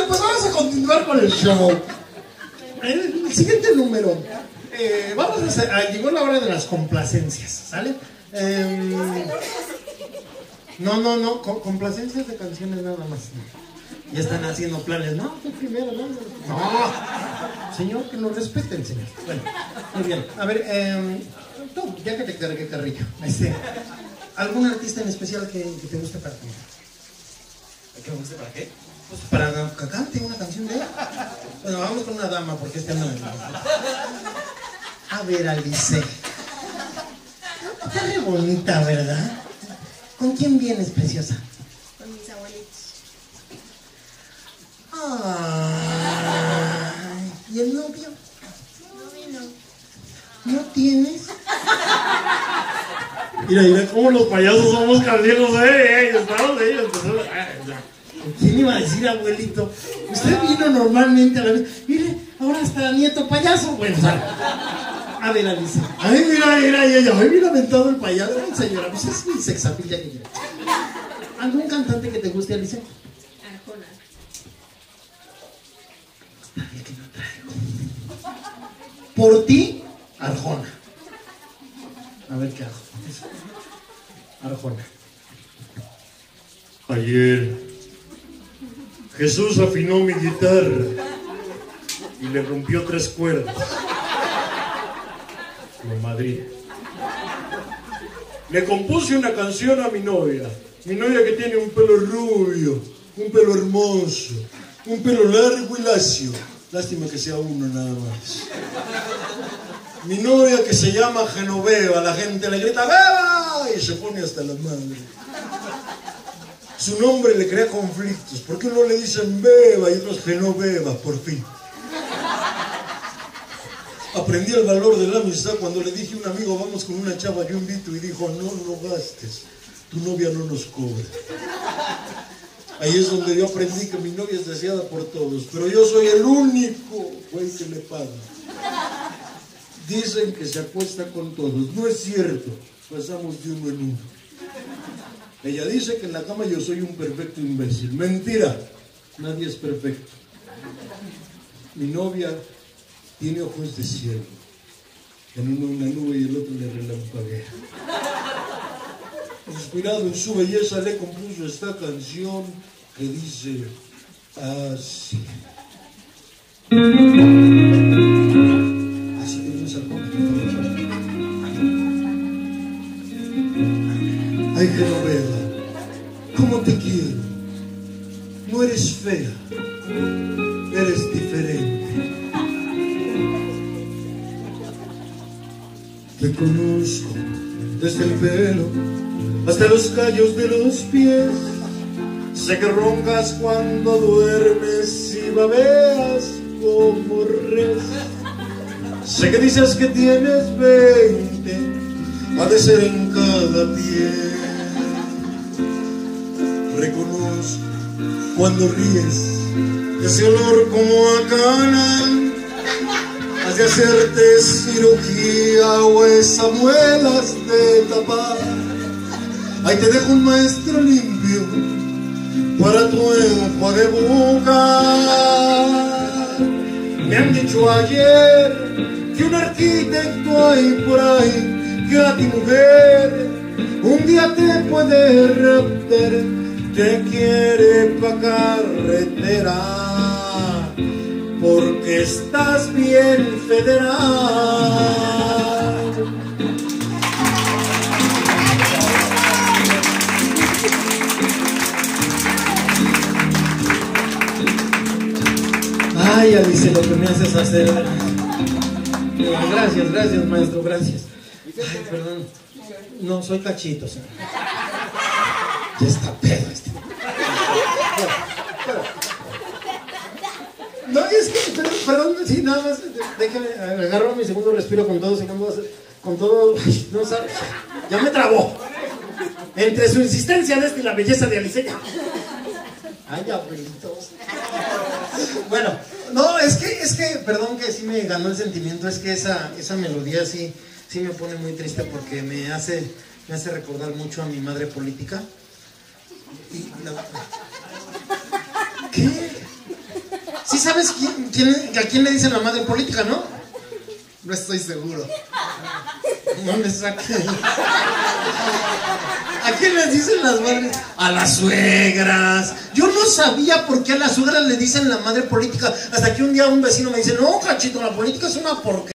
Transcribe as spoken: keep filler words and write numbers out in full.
pues vamos a continuar con el show. El, el siguiente número. Eh, vamos a hacer. Ah, llegó la hora de las complacencias, ¿sale? Eh, no, no, no. Com complacencias de canciones nada más. Ya están haciendo planes. No, tú primero, no. No. Señor, que nos respeten, señor. Bueno, muy bien. A ver, eh, tú, ya que te cargué carrillo. Este, ¿algún artista en especial que, que te guste para ti? ¿Qué me gusta para qué? Pues para que cante una canción de él. Bueno, vamos con una dama, porque este no es. A ver, Alice. Está re bonita, ¿verdad? ¿Con quién vienes, preciosa? Con mis abuelitos. Ay, ¿y el novio? No vino. ¿No tienes? Mira, mira cómo los payasos somos candidos, eh, ellos, ¿no? Ellos, ¿quién iba a decir, abuelito? Usted vino normalmente a la vez. Mire, ahora está nieto payaso. Bueno, o sea, a ver, Alice. Ay, mira, mira, y ella. Ay, mira, aventado el payaso. Ay, señora, pues es mi sexapilla que quiere. ¿Algún cantante que te guste, Alice? Arjona. Nadie que no traigo. Por ti, Arjona. A ver qué hago. Arjona. Ayer Jesús afinó mi guitarra y le rompió tres cuerdas. Lo Madrid. Le compuse una canción a mi novia. Mi novia que tiene un pelo rubio, un pelo hermoso, un pelo largo y lacio. Lástima que sea uno nada más. Mi novia que se llama Genoveva. La gente le grita ¡Beba! Y se pone hasta la madre. Su nombre le crea conflictos. ¿Por qué uno le dicen Beba y otros Genoveva? Por fin. Aprendí el valor de la amistad cuando le dije a un amigo, vamos con una chava, yo invito, y dijo, no, no gastes, tu novia no nos cobra. Ahí es donde yo aprendí que mi novia es deseada por todos, pero yo soy el único güey que le paga. Dicen que se acuesta con todos, no es cierto, pasamos de uno en uno. Ella dice que en la cama yo soy un perfecto imbécil. Mentira, nadie es perfecto. Mi novia tiene ojos de cielo. En uno una nube y el otro le relampaguea. Inspirado en su belleza le compuso esta canción que dice así. Así que no salgo. Ay, Genoveva, ¿cómo te quiero? No eres fea, eres diferente. Te conozco desde el pelo hasta los callos de los pies. Sé que roncas cuando duermes y babeas como res. Sé que dices que tienes veinte, ha de ser en cada pie. Reconozco cuando ríes ese olor como a cana. Has de hacerte cirugía o esas muelas de tapar. Ahí te dejo un maestro limpio para tu enjuague bucal. Me han dicho ayer que un arquitecto hay por ahí que a ti mujer un día te puede raptar, te quiere pa' carretera porque estás bien federal. Ay, Alice, lo que me haces hacer. Gracias, gracias, maestro, gracias. Ay, perdón. No, soy cachito, señor. Ya está pedo este. No, es que, perdón, perdón, sí, nada más, déjame, agarro mi segundo respiro con todo, con todo, no sabes, ya me trabó. Entre su insistencia de este y la belleza de Alice. Ay, abuelitos. Bueno, no, es que, es que, perdón que sí me ganó el sentimiento, es que esa, esa melodía sí, sí me pone muy triste porque me hace, me hace recordar mucho a mi madre política. Y la... ¿Qué? ¿Sí sabes quién, quién, a quién le dicen la madre política, no? No estoy seguro. No me saqué. ¿A quién les dicen las madres? A las suegras. Yo no sabía por qué a las suegras le dicen la madre política. Hasta que un día un vecino me dice, no, cachito, la política es una porquería.